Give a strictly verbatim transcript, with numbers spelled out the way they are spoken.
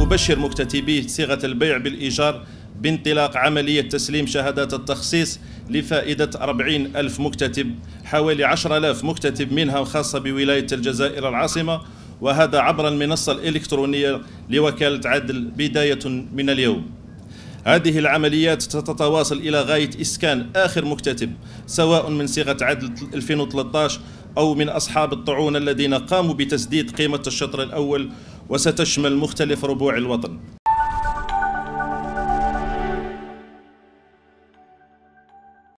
نبشر مكتتبي صيغة البيع بالإيجار بانطلاق عملية تسليم شهادات التخصيص لفائدة أربعين ألف مكتتب، حوالي عشرة آلاف مكتتب منها خاصة بولاية الجزائر العاصمة، وهذا عبر المنصة الإلكترونية لوكالة عدل بداية من اليوم. هذه العمليات ستتواصل إلى غاية إسكان آخر مكتتب، سواء من صيغة عدل ألفين وثلاثة عشر أو من أصحاب الطعون الذين قاموا بتسديد قيمة الشطر الأول، وستشمل مختلف ربوع الوطن.